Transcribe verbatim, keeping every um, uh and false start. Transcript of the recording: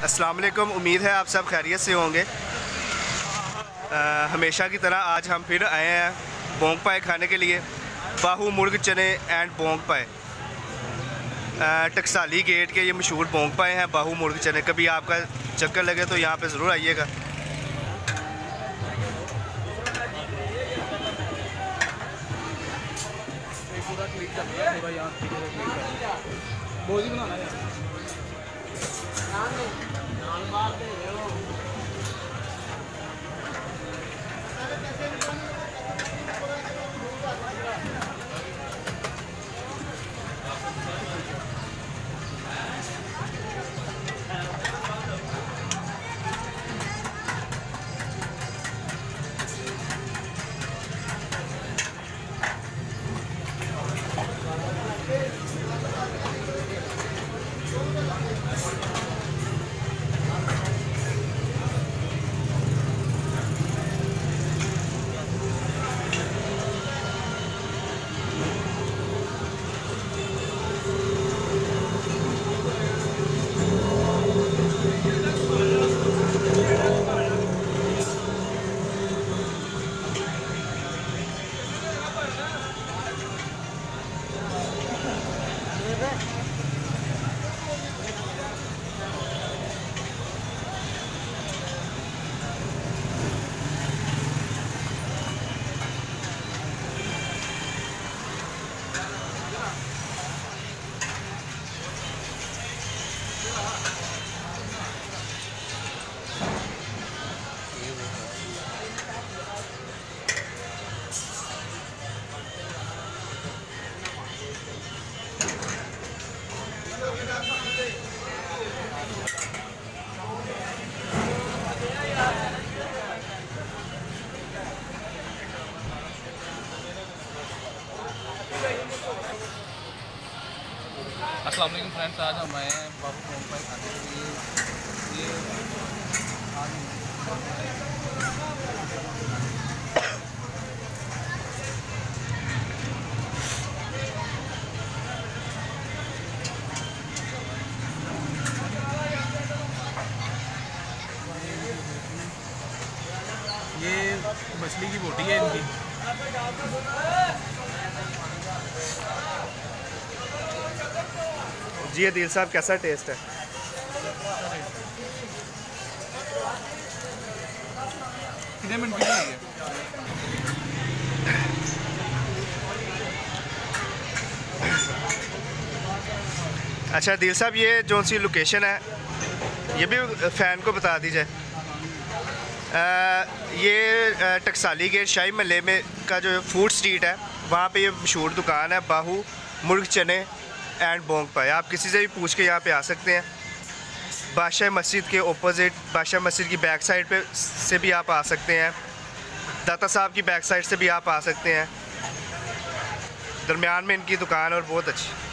अस्सलाम वालेकुम। उम्मीद है आप सब खैरियत से होंगे। आ, हमेशा की तरह आज हम फिर आए हैं बोंग पाए खाने के लिए। बाहू मुर्ग चने एंड बोंग पाए, टकसाली गेट के ये मशहूर बोंग पाए हैं, बाहू मुर्ग चने। कभी आपका चक्कर लगे तो यहाँ पे ज़रूर आइएगा। अस्सलाम वालेकुम फ्रेंड्स, आज हम आए हैं बाहू बोंग पाए खाने के लिए। ये ये मछली की बोटी है इनकी। जी अदील साहब, कैसा टेस्ट है? कितने मिनट की है? अच्छा अदील साहब, ये जो सी लोकेशन है ये भी फ़ैन को बता दीजिए। ये टकसाली गेट शाही महल्ले में का जो फूड स्ट्रीट है, वहाँ पे ये मशहूर दुकान है बाहू मुर्ग चने एंड बोंग पाए। आप किसी से भी पूछ के यहाँ पे आ सकते हैं। बादशाही मस्जिद के ओपोजिट, बादशाही मस्जिद की बैक साइड पे से भी आप आ सकते हैं। दाता साहब की बैक साइड से भी आप आ सकते हैं। दरमियान में इनकी दुकान और बहुत अच्छी।